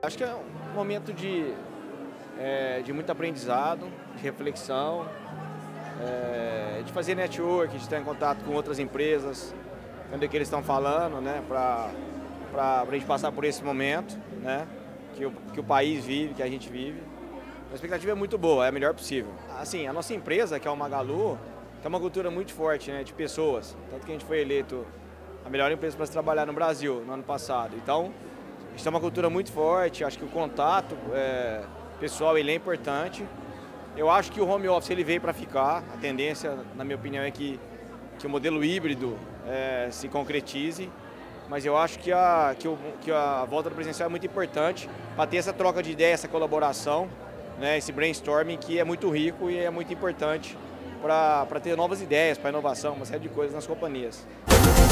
Acho que é um momento de muito aprendizado, de reflexão, de fazer network, de estar em contato com outras empresas, entender o que eles estão falando, né, para a gente passar por esse momento, né, que o país vive, que a gente vive. A expectativa é muito boa, é a melhor possível. Assim, a nossa empresa, que é o Magalu, tem uma cultura muito forte, né, de pessoas, tanto que a gente foi eleito a melhor empresa para se trabalhar no Brasil no ano passado. Então, a gente tem uma cultura muito forte, acho que o contato pessoal ele é importante. Eu acho que o home office ele veio para ficar, a tendência, na minha opinião, é que o modelo híbrido se concretize, mas eu acho que a volta do presencial é muito importante para ter essa troca de ideias, essa colaboração, né, esse brainstorming que é muito rico e é muito importante para ter novas ideias, para inovação, uma série de coisas nas companhias.